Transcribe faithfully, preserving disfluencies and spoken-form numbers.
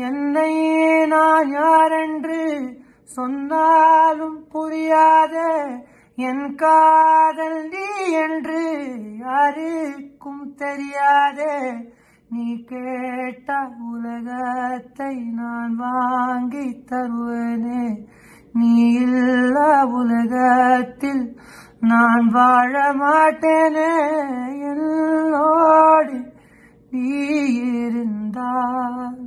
என்னை நான் யாரென்று சொன்னாலும் புரியாத என் காதல் நீ என்று யாருக்கும் தெரியாதே. நீ கேட்ட உலகத்தை நான் வாங்கி தருவேனே. நீ இல்ல உலகத்தில் நான் வாழ மாட்டேனே. என்னோடு நீ இருந்தால்